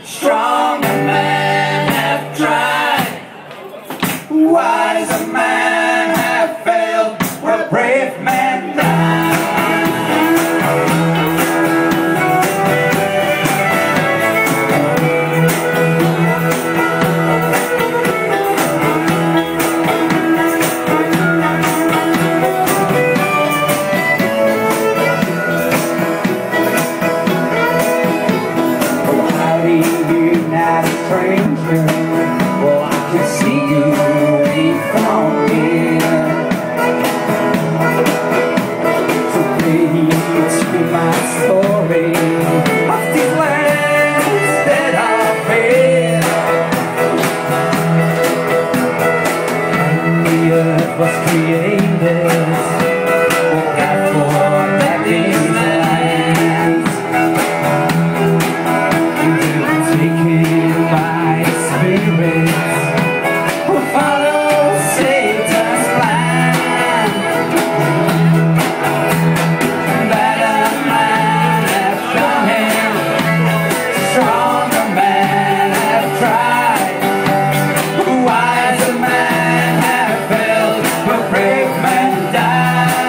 Strong men have tried, wise men have failed, where brave men die. Stranger, well, I can see you from here. So please hear my story of these lands that I've been. And the earth was created, oh God, for that these lands. And you can take it by spirits who follow Satan's plan. Better men have come in, stronger men have tried, wiser men have failed, but brave men die.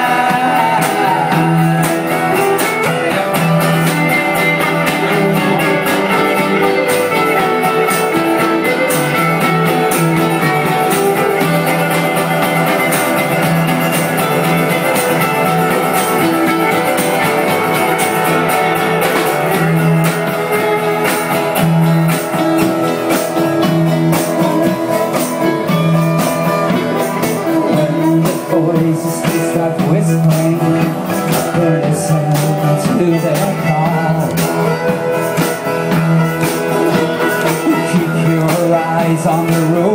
Voices they start whispering, listen to their call. Keep your eyes on the road.